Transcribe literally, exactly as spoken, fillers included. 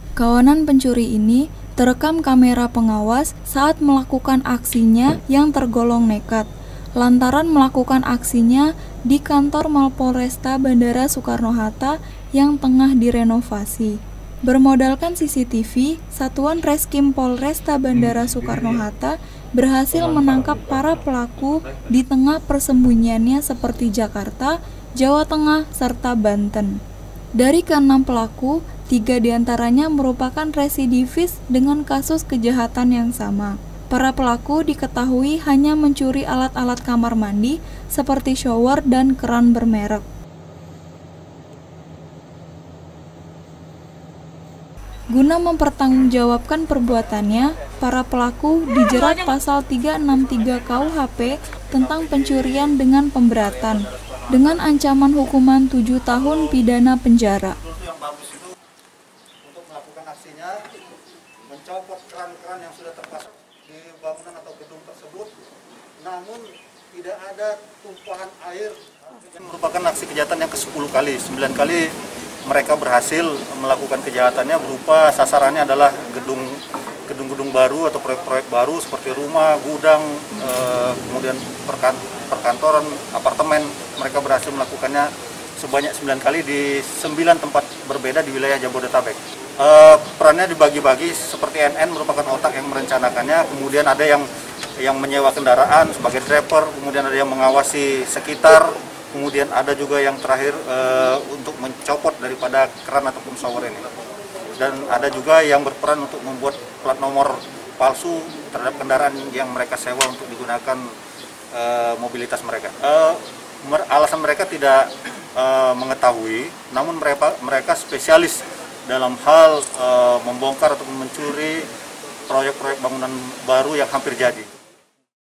Kawanan pencuri ini terekam kamera pengawas saat melakukan aksinya yang tergolong nekat, lantaran melakukan aksinya di kantor Mapolresta Bandara Soekarno-Hatta yang tengah direnovasi. Bermodalkan C C T V, Satuan Reskrim Polresta Bandara Soekarno-Hatta berhasil menangkap para pelaku di tengah persembunyiannya seperti Jakarta, Jawa Tengah, serta Banten. Dari keenam pelaku, tiga diantaranya merupakan residivis dengan kasus kejahatan yang sama. Para pelaku diketahui hanya mencuri alat-alat kamar mandi seperti shower dan keran bermerek. Guna mempertanggungjawabkan perbuatannya, para pelaku dijerat pasal tiga enam tiga K U H P tentang pencurian dengan pemberatan, dengan ancaman hukuman tujuh tahun pidana penjara. Yang bagus itu untuk melakukan aksinya, mencopot keran-keran yang sudah terpasang di bangunan atau gedung tersebut, namun tidak ada tumpahan air. Ini merupakan aksi kejahatan yang ke sepuluh kali, sembilan kali mereka berhasil melakukan kejahatannya berupa sasarannya adalah gedung gedung-gedung baru atau proyek-proyek baru seperti rumah, gudang, eh, kemudian perkan, perkantoran, apartemen. Mereka berhasil melakukannya sebanyak sembilan kali di sembilan tempat berbeda di wilayah Jabodetabek. Eh, perannya dibagi-bagi seperti N N merupakan otak yang merencanakannya, kemudian ada yang yang menyewa kendaraan sebagai driver, kemudian ada yang mengawasi sekitar, kemudian ada juga yang terakhir eh, untuk mencopot daripada keran ataupun shower ini. Dan ada juga yang berperan untuk membuat plat nomor palsu terhadap kendaraan yang mereka sewa untuk digunakan e, mobilitas mereka. E, mer, alasan mereka tidak e, mengetahui, namun mereka, mereka spesialis dalam hal e, membongkar ataupun mencuri proyek-proyek bangunan baru yang hampir jadi.